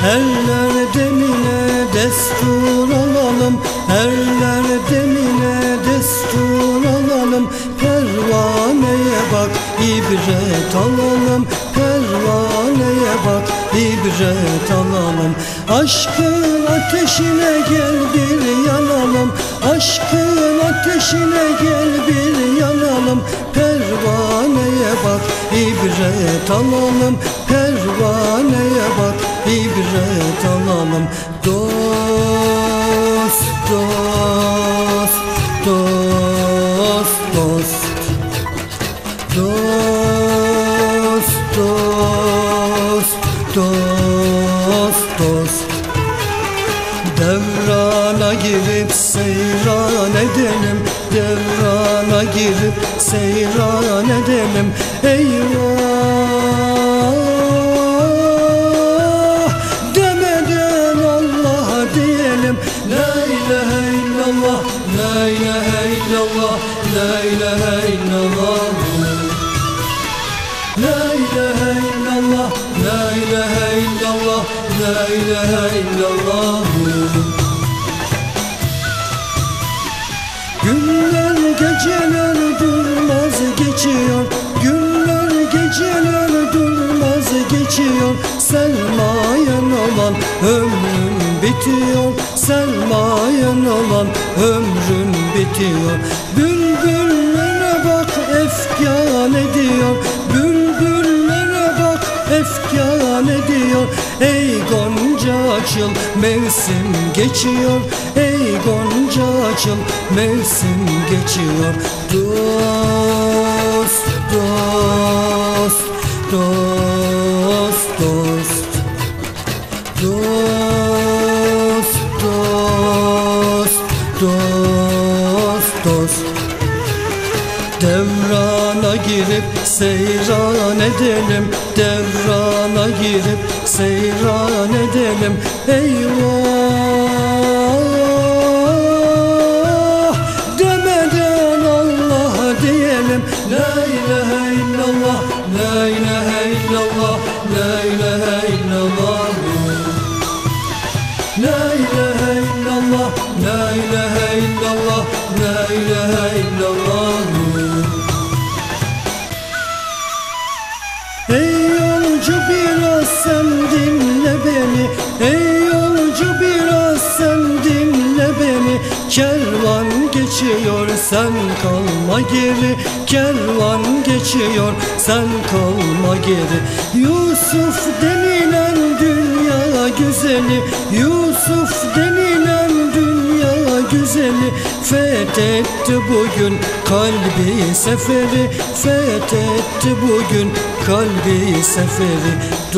Erler demine destur alalım, erler demine destur alalım. Pervaneye bak, ibret alalım, pervaneye bak, ibret alalım. Aşkın ateşine gel bir yanalım, aşkın ateşine gel bir yanalım. Pervaneye bak, ibret alalım, pervaneye bak, ibret alalım. Dost, dost, dost, dost, dost, dost, dost, dost. Devrana girip seyran edelim, devrana girip seyran edelim. Eyvah demeden Allah diyelim. La ilahe illallah, la ilahe illallah, la ilahe illallah, la ilahe illallah, la ilahe illallah, la ilahe illallah. Günler geceler durmaz geçiyor, günler geceler durmaz geçiyor. Selmayan olan ömrüm bitiyor, selmayan olan ömrüm bitiyor. Bülbüllere bak efkan ediyor, bülbüllere bak efkan ediyor. Ey gonca açıl mevsim geçiyor, ey gonca açıl mevsim geçiyor. Dost, dost, dost, dost, dost, dost, dost, dost. Devrana girip seyran edelim, devrana girip seyran edelim. Eyvah demeden Allah diyelim. La ilahe illallah, la ilahe illallah, la ilahe illallah, la ilahe illallah, la ilahe illallah, la ilahe illallah. Ey yolcu biraz sen dinle beni, ey yolcu biraz sen dinle beni. Kervan geçiyor sen kalma geri, kervan geçiyor sen kalma geri. Yusuf denilen dünya güzeli, Yusuf denilen dünya güzeli fethetti bugün kalbi seferi, fethetti bugün kalbi seferi.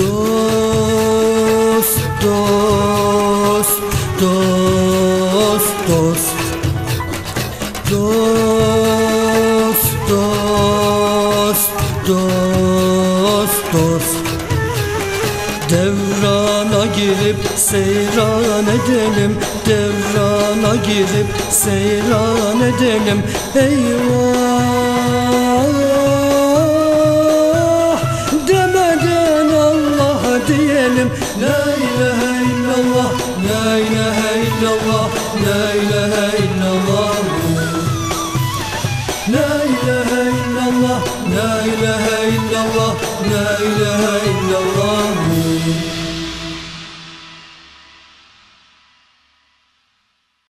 Dost, dost, dost, dost, dost, dost, dost, dost. Devrana girip seyran edelim, devrana girip seyran edelim. Eyvah demeden Allah diyelim. La ilahe illallah, la ilahe illallah, la ilahe illallah, la ilahe illallah, la ilahe illallah, la ilahe illallah.